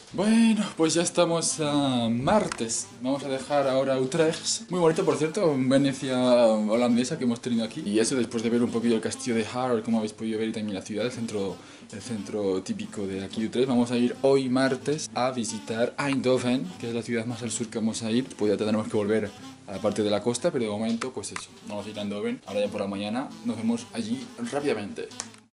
Bueno, pues ya estamos a martes. Vamos a dejar ahora Utrecht. Muy bonito, por cierto, Venecia holandesa que hemos tenido aquí. Y eso después de ver un poquillo el castillo de Haar, como habéis podido ver, y también la ciudad, el centro típico de aquí de Utrecht. Vamos a ir hoy martes a visitar Eindhoven, que es la ciudad más al sur que vamos a ir. Pues ya tendremos que volver a la parte de la costa, pero de momento, pues eso, vamos a ir a Eindhoven. Ahora ya por la mañana nos vemos allí rápidamente.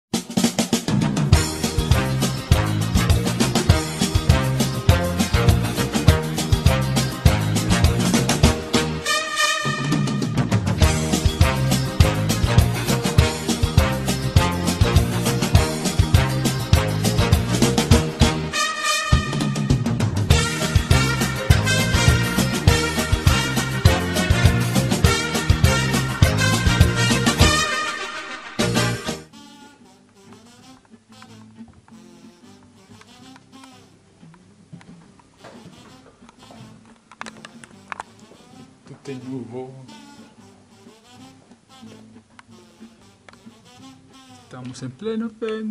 De nuevo. Estamos en pleno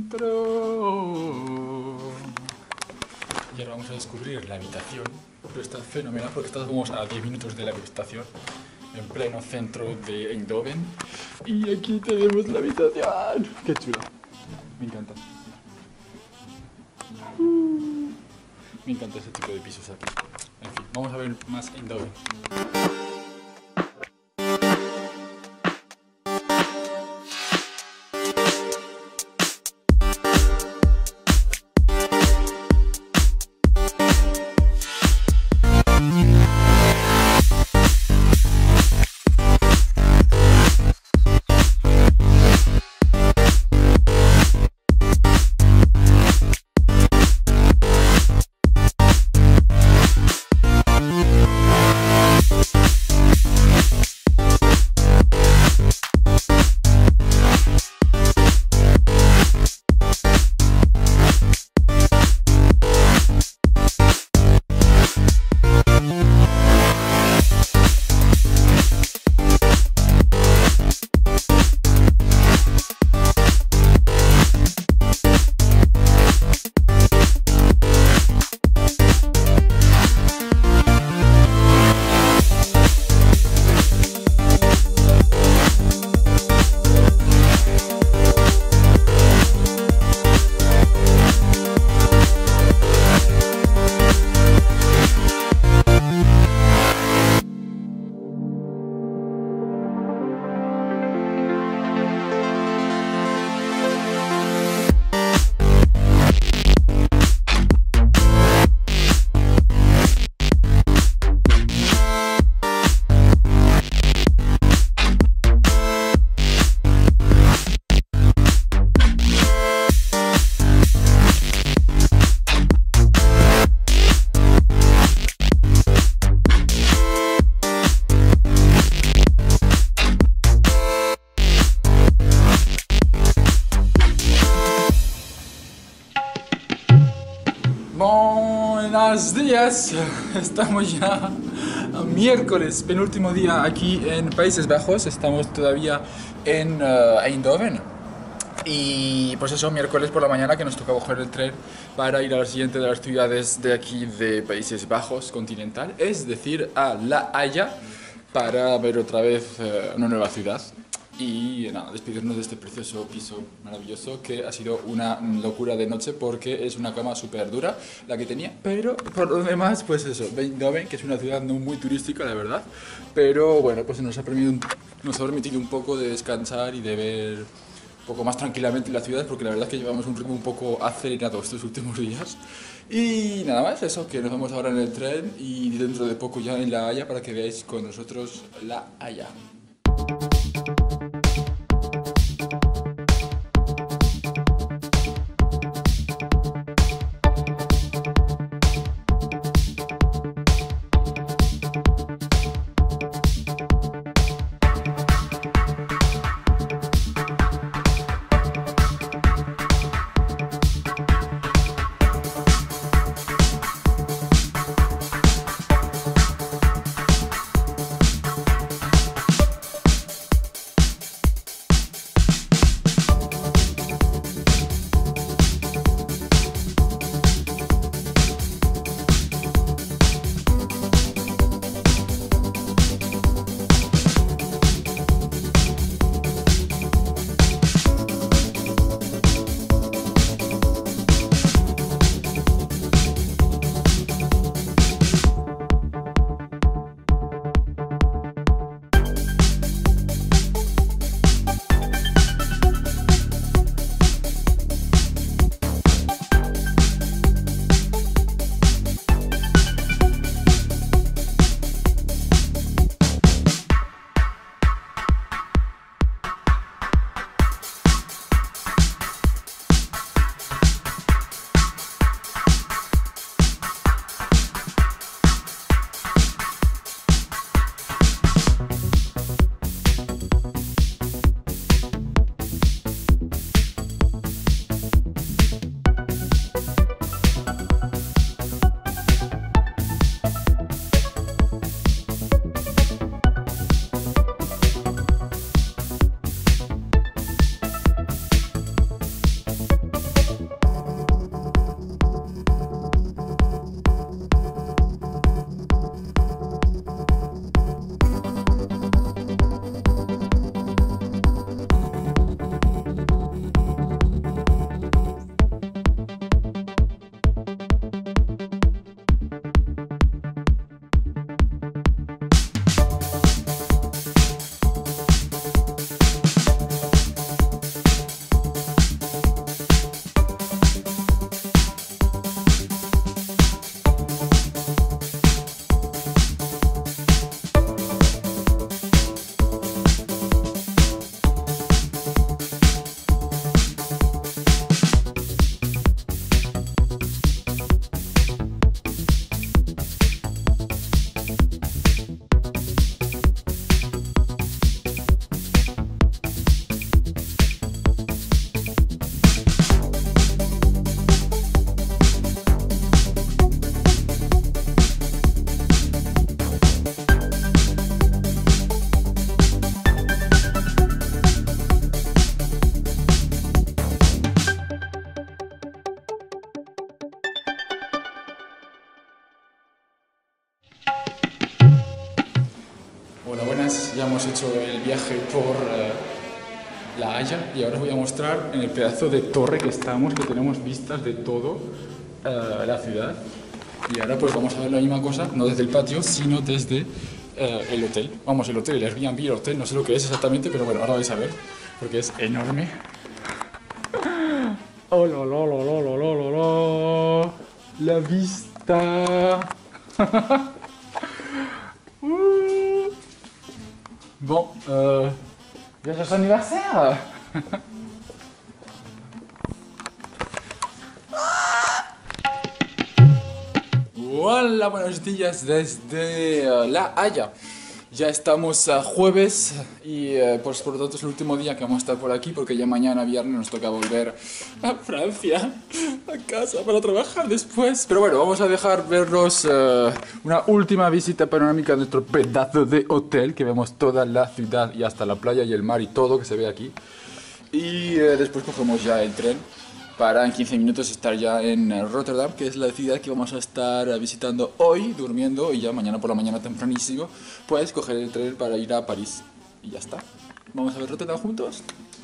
centro. Y ahora vamos a descubrir la habitación. Pero está fenomenal porque estamos a 10 minutos de la habitación. En pleno centro de Eindhoven. Y aquí tenemos la habitación. ¡Qué chulo! Me encanta. Me encanta ese tipo de pisos aquí. En fin, vamos a ver más Eindhoven. Buenos días, estamos ya a miércoles, penúltimo día aquí en Países Bajos, estamos todavía en Eindhoven y pues eso, miércoles por la mañana que nos toca coger el tren para ir a la siguiente de las ciudades de aquí de Países Bajos continental, es decir, a La Haya para ver otra vez una nueva ciudad. Y nada, despedirnos de este precioso piso maravilloso que ha sido una locura de noche porque es una cama súper dura la que tenía, pero por lo demás, pues eso, Eindhoven, que es una ciudad no muy turística, la verdad, pero bueno, pues nos ha permitido un poco de descansar y de ver un poco más tranquilamente la ciudad, porque la verdad es que llevamos un ritmo un poco acelerado estos últimos días. Y nada más, eso, que nos vamos ahora en el tren y dentro de poco ya en La Haya para que veáis con nosotros La Haya. Hola, buenas. Ya hemos hecho el viaje por La Haya y ahora os voy a mostrar en el pedazo de torre que estamos, que tenemos vistas de todo la ciudad. Y ahora pues vamos a ver la misma cosa, no desde el patio, sino desde el hotel. Vamos, el hotel, el Airbnb, el hotel, no sé lo que es exactamente, pero bueno, ahora vais a ver, porque es enorme. ¡Oh, la vista! Bon, viaje anniversaire. Hola, buenos días desde La Haya. Ya estamos a jueves y pues por lo tanto es el último día que vamos a estar por aquí porque ya mañana viernes nos toca volver a Francia, a casa para trabajar después. Pero bueno, vamos a dejar verlos una última visita panorámica a nuestro pedazo de hotel, que vemos toda la ciudad y hasta la playa y el mar y todo que se ve aquí. Y después cogemos ya el tren para en 15 minutos estar ya en Rotterdam, que es la ciudad que vamos a estar visitando hoy, durmiendo, y ya mañana por la mañana tempranísimo, pues coger el tren para ir a París. Y ya está. Vamos a ver Rotterdam juntos.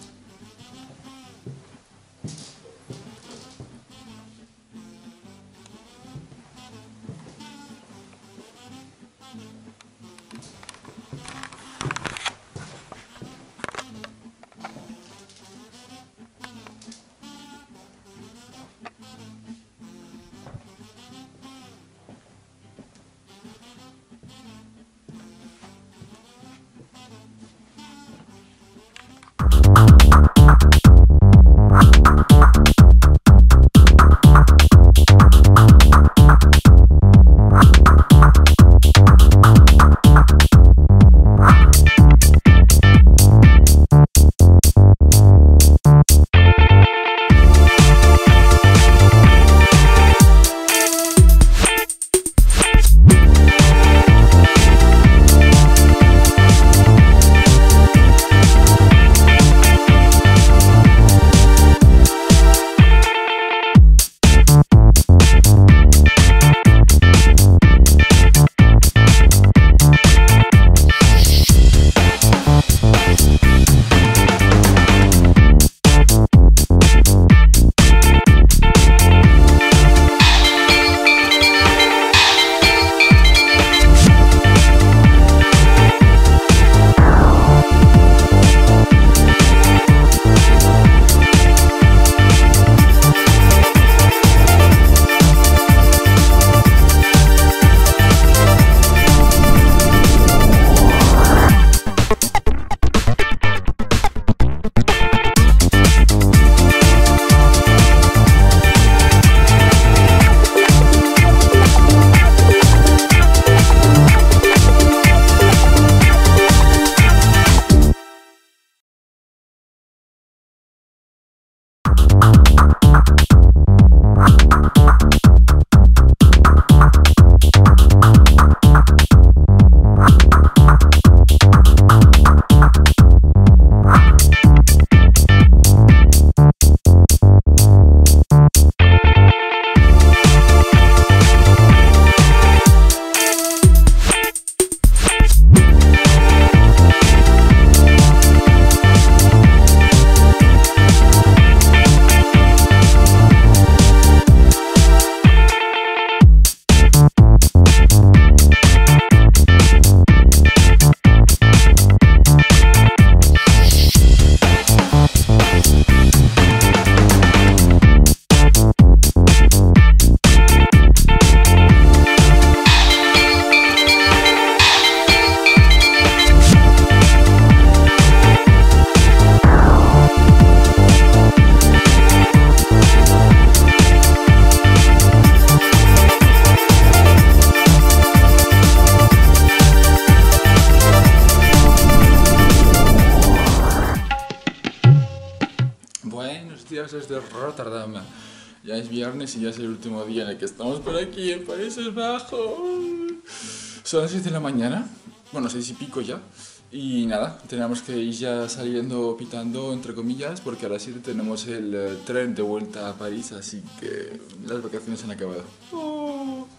Buenos días desde Rotterdam. Ya es viernes y ya es el último día en el que estamos por aquí en Países Bajos. Son las 6 de la mañana, bueno, 6 y pico ya. Y nada, tenemos que ir ya saliendo, pitando, entre comillas, porque a las 7 tenemos el tren de vuelta a París, así que las vacaciones se han acabado. Oh.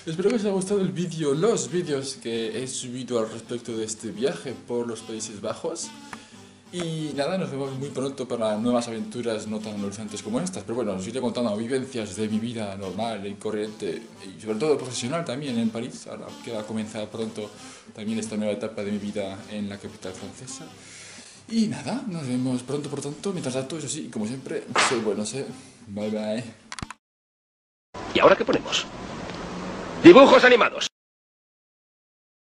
Espero que os haya gustado el vídeo, los vídeos que he subido al respecto de este viaje por los Países Bajos. Y nada, nos vemos muy pronto para nuevas aventuras no tan horizontes como estas. Pero bueno, os iré contando vivencias de mi vida normal y corriente y sobre todo profesional también en París. Ahora que va a comenzar pronto también esta nueva etapa de mi vida en la capital francesa. Y nada, nos vemos pronto por tanto. Mientras tanto, eso sí, como siempre, soy bueno, ¿eh? Bye bye. ¿Y ahora qué ponemos? ¡Dibujos animados!